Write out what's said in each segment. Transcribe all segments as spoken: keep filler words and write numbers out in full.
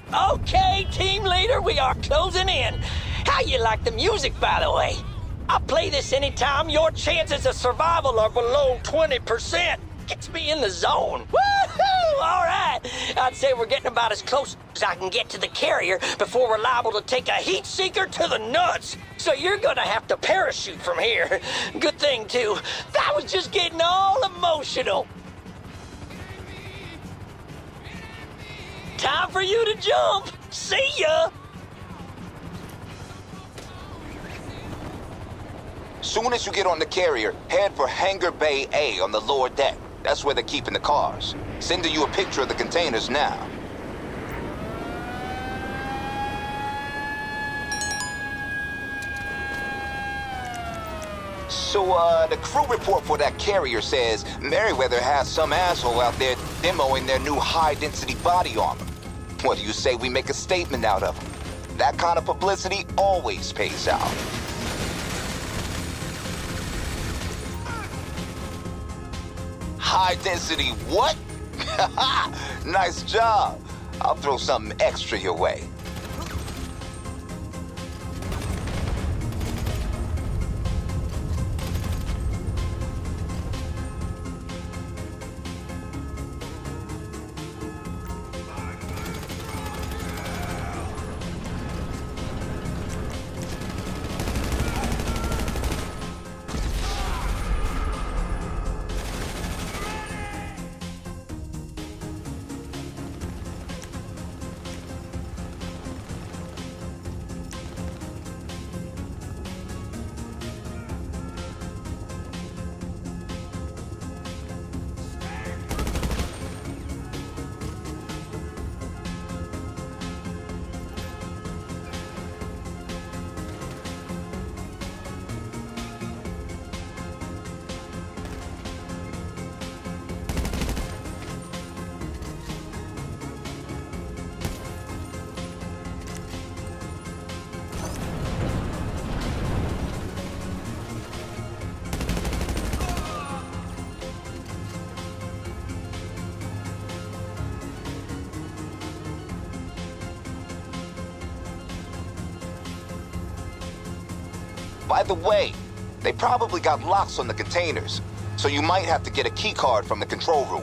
Okay, team leader, we are closing in. How you like the music, by the way? I play this anytime your chances of survival are below twenty percent. Gets me in the zone. Woohoo! All right. I'd say we're getting about as close as I can get to the carrier before we're liable to take a heat seeker to the nuts. So you're gonna have to parachute from here. Good thing, too. I was just getting all emotional. Time for you to jump. See ya. Soon as you get on the carrier, head for Hangar Bay A on the lower deck. That's where they're keeping the cars. Sending you a picture of the containers now. So, uh, the crew report for that carrier says Merryweather has some asshole out there demoing their new high-density body armor. What do you say we make a statement out of them? That kind of publicity always pays out. High-density what? Nice job. I'll throw something extra your way. By the way, they probably got locks on the containers, so you might have to get a key card from the control room.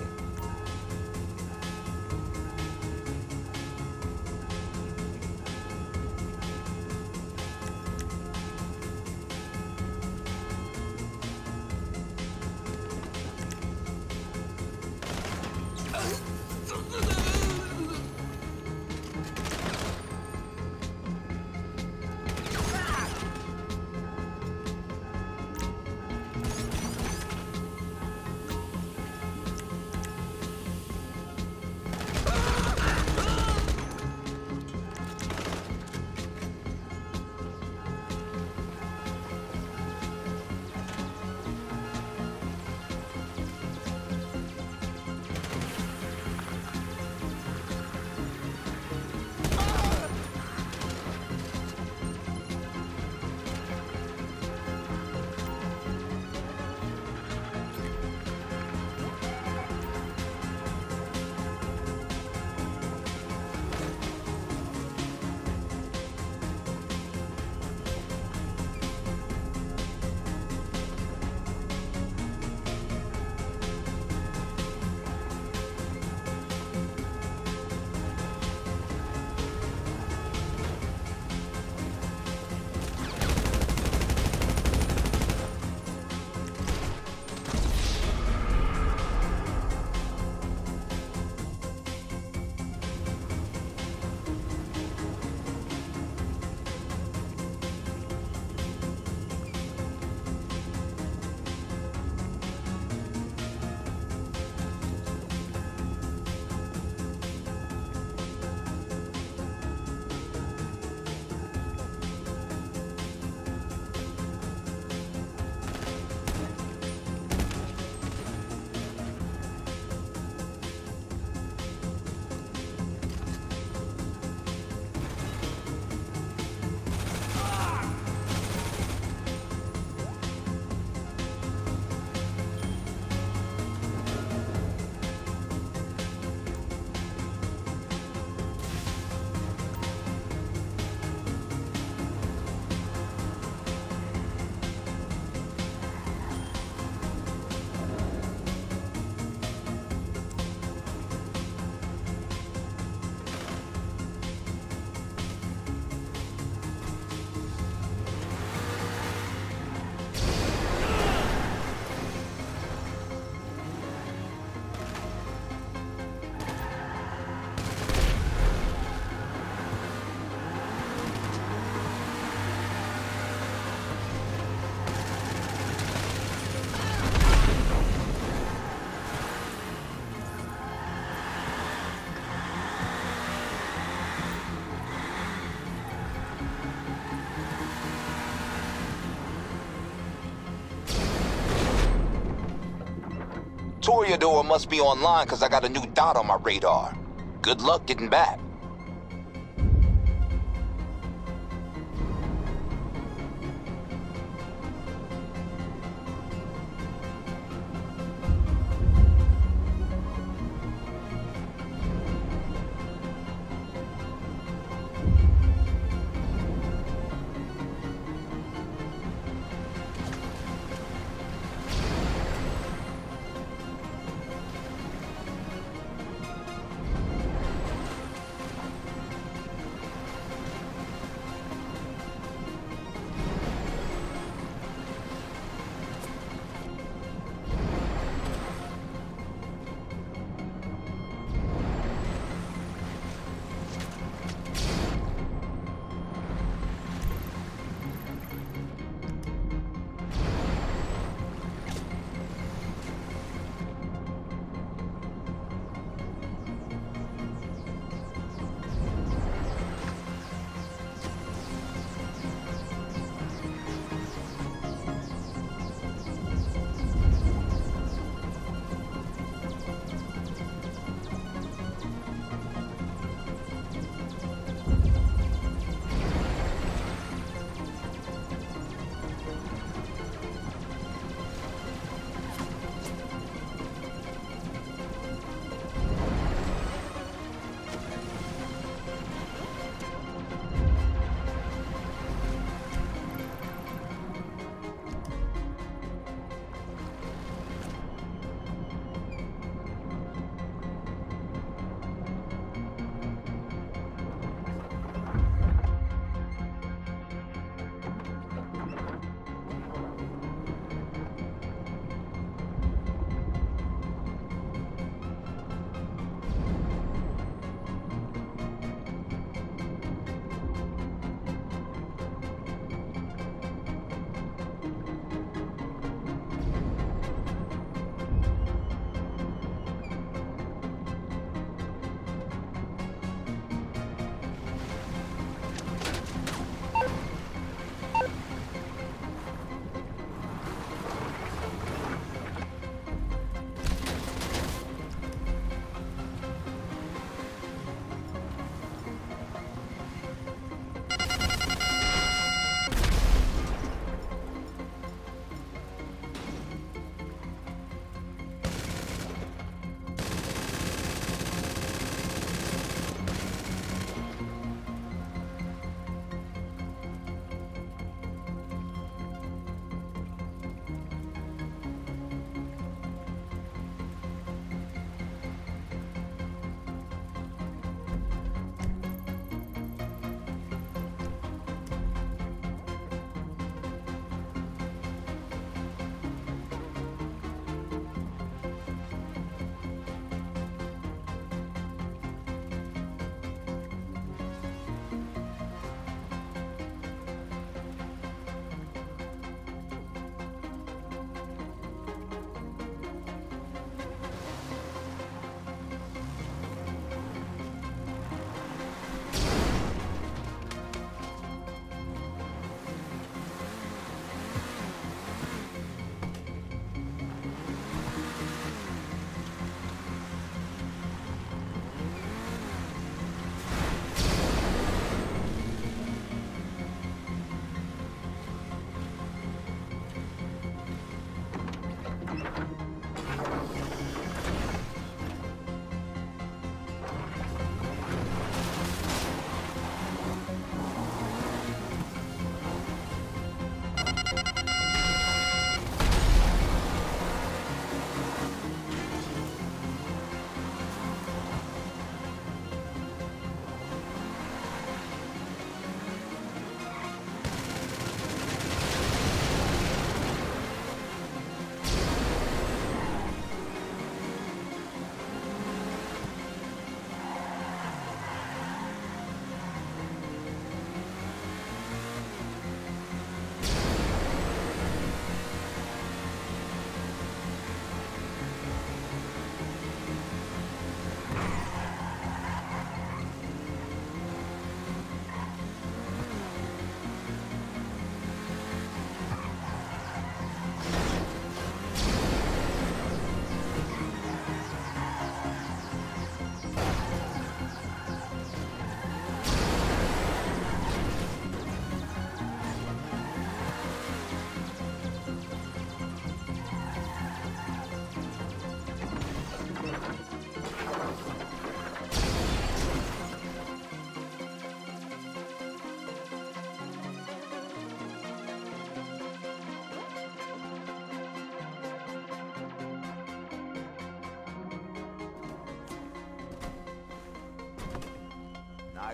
Theodore must be online because I got a new dot on my radar. Good luck getting back.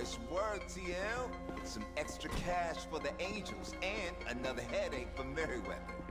Nice work, T L. Some extra cash for the Angels and another headache for Merryweather.